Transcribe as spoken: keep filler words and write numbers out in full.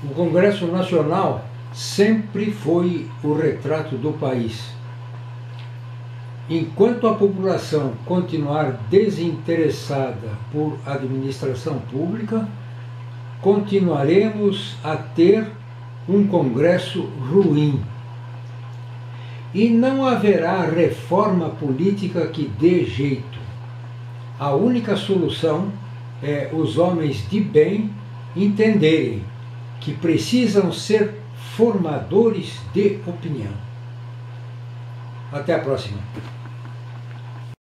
O Congresso Nacional sempre foi o retrato do país. Enquanto a população continuar desinteressada por administração pública, continuaremos a ter um Congresso ruim. E não haverá reforma política que dê jeito. A única solução é os homens de bem entenderem que precisam ser formadores de opinião. Até a próxima.